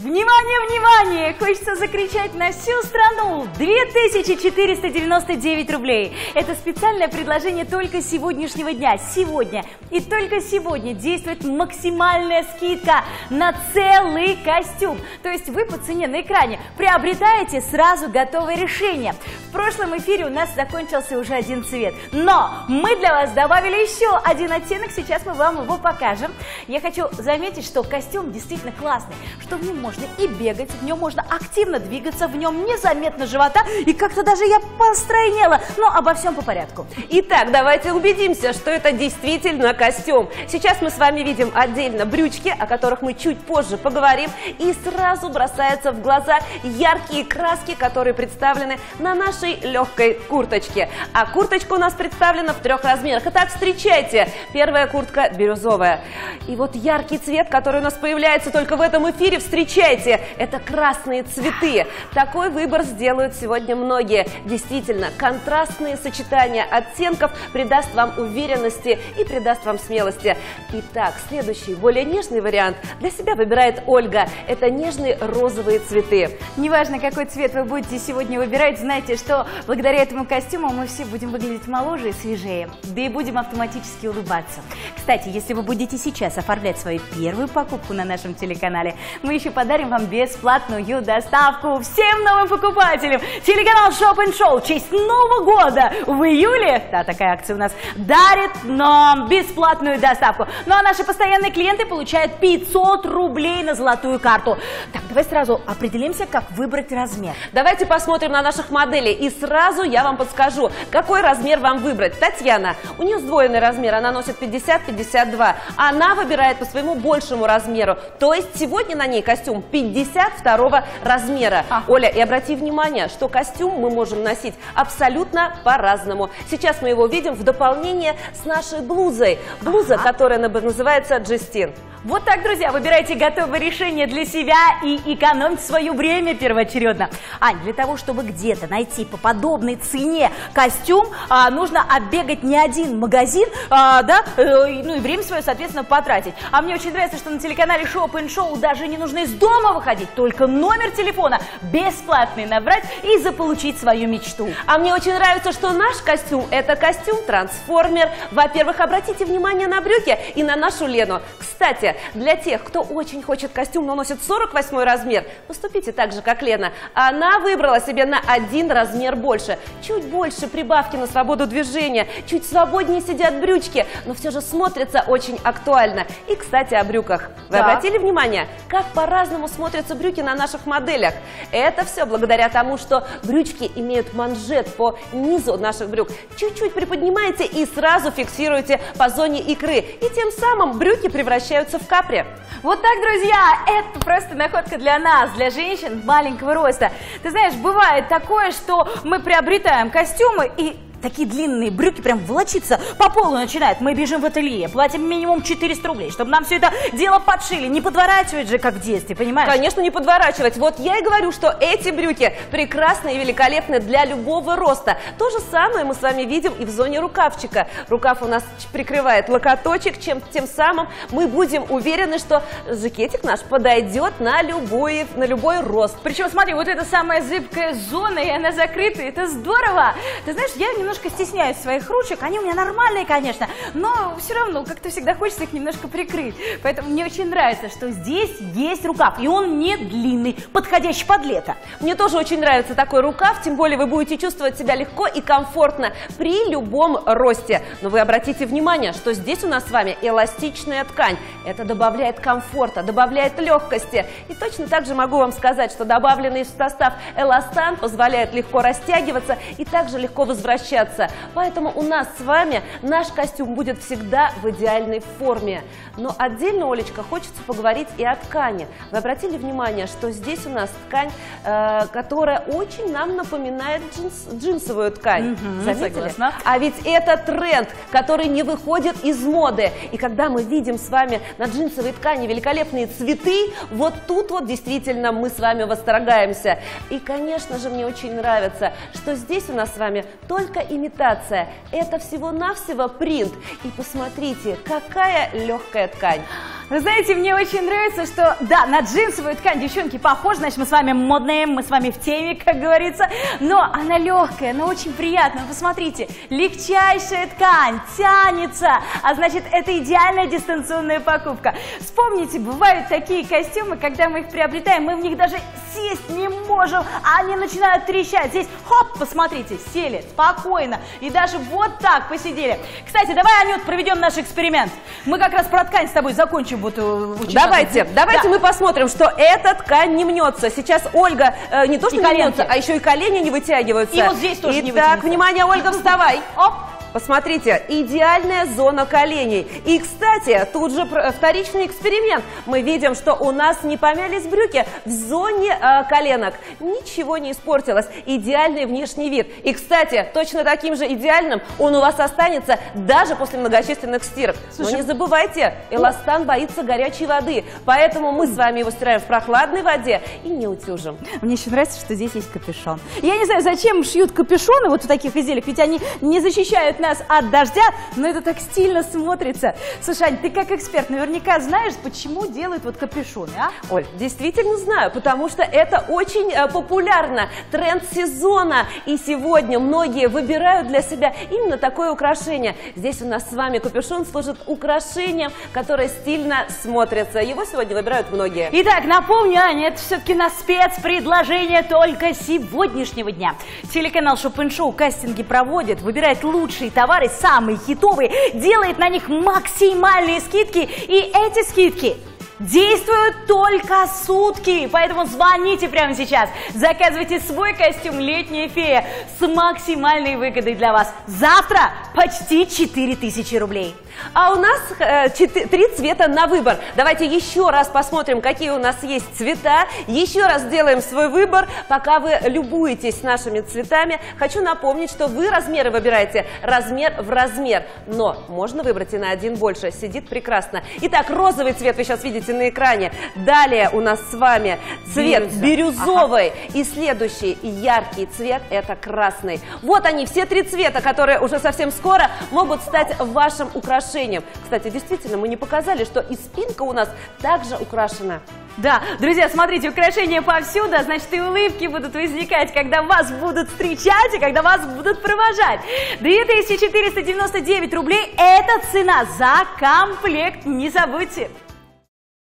Внимание, внимание! Хочется закричать на всю страну. 2499 рублей. Это специальное предложение только сегодняшнего дня. Сегодня и только сегодня действует максимальная скидка на целый костюм. То есть вы по цене на экране приобретаете сразу готовое решение. В прошлом эфире у нас закончился уже один цвет. Но мы для вас добавили еще один оттенок. Сейчас мы вам его покажем. Я хочу заметить, что костюм действительно классный. Что в нем можно и бегать, в нем можно активно двигаться, в нем незаметно живота, и как-то даже я постройнела, но обо всем по порядку. Итак, давайте убедимся, что это действительно костюм. Сейчас мы с вами видим отдельно брючки, о которых мы чуть позже поговорим, и сразу бросаются в глаза яркие краски, которые представлены на нашей легкой курточке. А курточка у нас представлена в 3 размерах. Итак, встречайте, первая куртка бирюзовая. И вот яркий цвет, который у нас появляется только в этом эфире, встречайте, это красные цветы. Такой выбор сделают сегодня многие. Действительно, контрастные сочетания оттенков придаст вам уверенности и придаст вам смелости. Итак, следующий, более нежный вариант для себя выбирает Ольга. Это нежные розовые цветы. Неважно, какой цвет вы будете сегодня выбирать, знайте, что благодаря этому костюму мы все будем выглядеть моложе и свежее. Да и будем автоматически улыбаться. Кстати, если вы будете сейчас оформлять свою первую покупку на нашем телеканале, мы еще подарим вам бесплатную доставку всем новым покупателям. Телеканал Shop & Show в честь Нового года в июле, да, такая акция у нас, дарит нам бесплатную доставку. Ну а наши постоянные клиенты получают 500 рублей на золотую карту. Так, давай сразу определимся, как выбрать размер. Давайте посмотрим на наших моделей, и сразу я вам подскажу, какой размер вам выбрать. Татьяна, у нее сдвоенный размер, она носит 50-52. Она выбирает по своему большему размеру, то есть сегодня на ней костюм 52 размера. Оля, и обрати внимание, что костюм мы можем носить абсолютно по-разному. Сейчас мы его видим в дополнение с нашей блузой. Блуза, которая называется Джестин. Вот так, друзья, выбирайте готовое решение для себя и экономьте свое время первоочередно. Ань, для того, чтобы где-то найти по подобной цене костюм, нужно оббегать не один магазин, ну и время свое, соответственно, потратить. А мне очень нравится, что на телеканале Shop & Show даже не нужно из дома выходить, только номер телефона бесплатный набрать и заполучить свою мечту. А мне очень нравится, что наш костюм – это костюм-трансформер. Во-первых, обратите внимание на брюки и на нашу Лену. Кстати, для тех, кто очень хочет костюм, но носит 48 размер, поступите так же, как Лена. Она выбрала себе на 1 размер больше. Чуть больше прибавки на свободу движения, чуть свободнее сидят брючки, но все же смотрится очень актуально. И, кстати, о брюках. Вы обратили внимание, как по-разному смотрятся брюки на наших моделях? Это все благодаря тому, что брючки имеют манжет по низу наших брюк. Чуть-чуть приподнимаете и сразу фиксируете по зоне икры. И тем самым брюки превращаются в капри. Вот так, друзья, это просто находка для нас, для женщин маленького роста. Ты знаешь, бывает такое, что мы приобретаем костюмы и такие длинные брюки прям волочиться по полу начинают. Мы бежим в ателье, платим минимум 400 рублей, чтобы нам все это дело подшили. Не подворачивать же, как в детстве, понимаешь? Конечно, не подворачивать. Вот я и говорю, что эти брюки прекрасны и великолепны для любого роста. То же самое мы с вами видим и в зоне рукавчика. Рукав у нас прикрывает локоточек, тем самым мы будем уверены, что жакетик наш подойдет на любой рост. Причем, смотри, вот эта самая зыбкая зона, и она закрыта, это здорово. Ты знаешь, я немножко стесняюсь своих ручек, они у меня нормальные, конечно, но все равно как-то всегда хочется их немножко прикрыть. Поэтому мне очень нравится, что здесь есть рукав, и он не длинный, подходящий под лето. Мне тоже очень нравится такой рукав, тем более вы будете чувствовать себя легко и комфортно при любом росте. Но вы обратите внимание, что здесь у нас с вами эластичная ткань. Это добавляет комфорта, добавляет легкости. И точно так же могу вам сказать, что добавленный в состав эластан позволяет легко растягиваться и также легко возвращаться. Поэтому у нас с вами наш костюм будет всегда в идеальной форме. Но отдельно, Олечка, хочется поговорить и о ткани. Вы обратили внимание, что здесь у нас ткань, которая очень нам напоминает джинсовую ткань. Заметили? Согласна. А ведь это тренд, который не выходит из моды. И когда мы видим с вами на джинсовой ткани великолепные цветы, вот тут вот действительно мы с вами восторгаемся. И, конечно же, мне очень нравится, что здесь у нас с вами только имитация. Это всего-навсего принт. И посмотрите, какая легкая ткань. Вы знаете, мне очень нравится, что, да, на джинсовую ткань девчонки похожи, значит, мы с вами модные, мы с вами в теме, как говорится, но она легкая, но очень приятная. Посмотрите, легчайшая ткань, тянется, а значит, это идеальная дистанционная покупка. Вспомните, бывают такие костюмы, когда мы их приобретаем, мы в них даже сесть не можем, а они начинают трещать. Здесь, хоп, посмотрите, сели спокойно и даже вот так посидели. Кстати, давай, Анют, проведем наш эксперимент. Мы как раз про ткань с тобой закончим. Давайте мы посмотрим, что эта ткань не мнется. Сейчас Ольга не то что не мнется, а еще и колени не вытягиваются. И вот здесь тоже не вытягиваются. Итак, внимание, Ольга, вставай. Оп. Посмотрите, идеальная зона коленей. И, кстати, тут же вторичный эксперимент. Мы видим, что у нас не помялись брюки в зоне коленок. Ничего не испортилось. Идеальный внешний вид. И, кстати, точно таким же идеальным он у вас останется даже после многочисленных стирок. Слушай, но не забывайте, эластан боится горячей воды. Поэтому мы с вами его стираем в прохладной воде и не утюжим. Мне еще нравится, что здесь есть капюшон. Я не знаю, зачем шьют капюшоны вот в таких изделиях, ведь они не защищают нас от дождя, но это так стильно смотрится. Слушай, Ань, ты как эксперт наверняка знаешь, почему делают вот капюшоны, а? Оль, действительно знаю, потому что это очень популярно, тренд сезона. И сегодня многие выбирают для себя именно такое украшение. Здесь у нас с вами капюшон служит украшением, которое стильно смотрится. Его сегодня выбирают многие. Итак, напомню, Аня, это все-таки на спецпредложение только сегодняшнего дня. Телеканал Шопен-Шоу кастинги проводит, выбирает лучшие товары, самые хитовые, делает на них максимальные скидки, и эти скидки действуют только сутки, поэтому звоните прямо сейчас, заказывайте свой костюм «Летняя фея» с максимальной выгодой для вас. Завтра почти 4000 рублей. А у нас 3 цвета на выбор. Давайте еще раз посмотрим, какие у нас есть цвета. Еще раз сделаем свой выбор. Пока вы любуетесь нашими цветами, хочу напомнить, что вы размеры выбираете размер в размер. Но можно выбрать и на один больше. Сидит прекрасно. Итак, розовый цвет вы сейчас видите на экране. Далее у нас с вами цвет бирюзовый. Ага. И следующий яркий цвет — это красный. Вот они, все 3 цвета, которые уже совсем скоро могут стать вашим украшением. Кстати, действительно, мы не показали, что и спинка у нас также украшена. Да, друзья, смотрите, украшения повсюду, значит, и улыбки будут возникать, когда вас будут встречать и когда вас будут провожать. 2499 рублей – это цена за комплект, не забудьте.